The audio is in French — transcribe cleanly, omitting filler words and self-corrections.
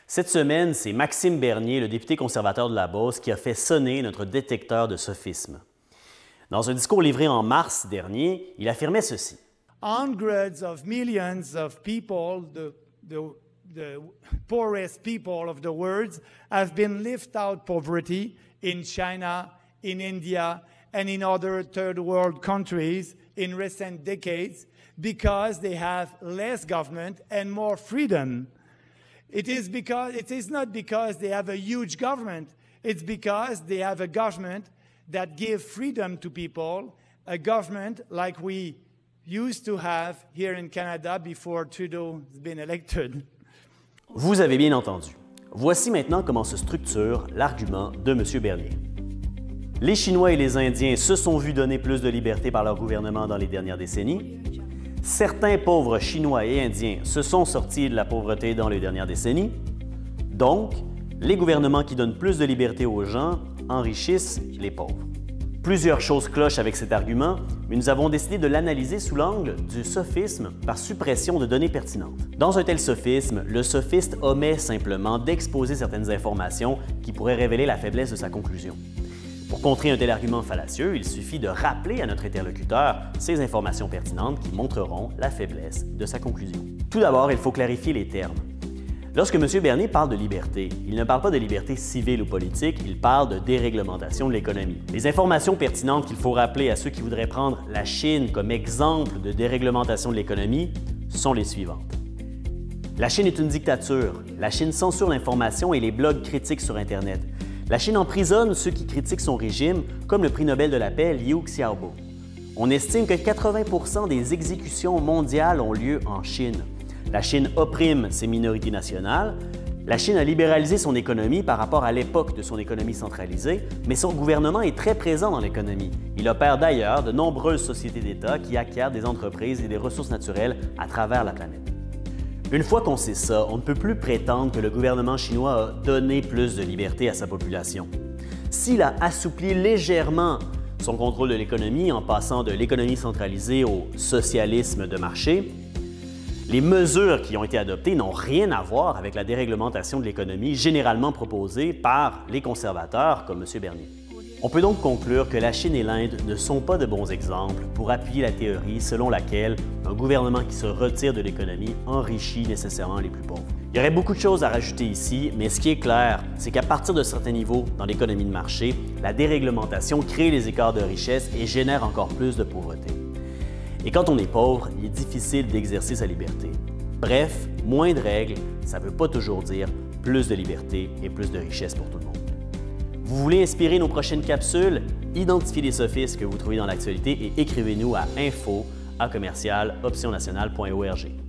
Cette semaine, c'est Maxime Bernier, le député conservateur de la Beauce, qui a fait sonner notre détecteur de sophisme. Dans un discours livré en mars dernier, il affirmait ceci. Hundreds of millions of people, the poorest people of the world, have been left out poverty in China, in India, and in other third world countries in recent decades because they have less government and more freedom. It is not because they have a huge government, it's because they have a government that gives freedom to people, a government like we used to have here in Canada before Trudeau has been elected. Vous avez bien entendu. Voici maintenant comment se structure l'argument de M. Bernier. Les Chinois et les Indiens se sont vus donner plus de liberté par leur gouvernement dans les dernières décennies. Certains pauvres Chinois et Indiens se sont sortis de la pauvreté dans les dernières décennies. Donc, les gouvernements qui donnent plus de liberté aux gens enrichissent les pauvres. Plusieurs choses clochent avec cet argument, mais nous avons décidé de l'analyser sous l'angle du sophisme par suppression de données pertinentes. Dans un tel sophisme, le sophiste omet simplement d'exposer certaines informations qui pourraient révéler la faiblesse de sa conclusion. Pour contrer un tel argument fallacieux, il suffit de rappeler à notre interlocuteur ces informations pertinentes qui montreront la faiblesse de sa conclusion. Tout d'abord, il faut clarifier les termes. Lorsque M. Bernier parle de liberté, il ne parle pas de liberté civile ou politique, il parle de déréglementation de l'économie. Les informations pertinentes qu'il faut rappeler à ceux qui voudraient prendre la Chine comme exemple de déréglementation de l'économie sont les suivantes. La Chine est une dictature. La Chine censure l'information et les blogs critiques sur Internet. La Chine emprisonne ceux qui critiquent son régime, comme le prix Nobel de la paix Liu Xiaobo. On estime que 80% des exécutions mondiales ont lieu en Chine. La Chine opprime ses minorités nationales. La Chine a libéralisé son économie par rapport à l'époque de son économie centralisée, mais son gouvernement est très présent dans l'économie. Il opère d'ailleurs de nombreuses sociétés d'État qui acquièrent des entreprises et des ressources naturelles à travers la planète. Une fois qu'on sait ça, on ne peut plus prétendre que le gouvernement chinois a donné plus de liberté à sa population. S'il a assoupli légèrement son contrôle de l'économie en passant de l'économie centralisée au socialisme de marché, les mesures qui ont été adoptées n'ont rien à voir avec la déréglementation de l'économie généralement proposée par les conservateurs comme M. Bernier. On peut donc conclure que la Chine et l'Inde ne sont pas de bons exemples pour appuyer la théorie selon laquelle un gouvernement qui se retire de l'économie enrichit nécessairement les plus pauvres. Il y aurait beaucoup de choses à rajouter ici, mais ce qui est clair, c'est qu'à partir de certains niveaux dans l'économie de marché, la déréglementation crée les écarts de richesse et génère encore plus de pauvreté. Et quand on est pauvre, il est difficile d'exercer sa liberté. Bref, moins de règles, ça ne veut pas toujours dire plus de liberté et plus de richesse pour tout le monde. Vous voulez inspirer nos prochaines capsules? Identifiez les sophistes que vous trouvez dans l'actualité et écrivez-nous à info@optionnationale.org.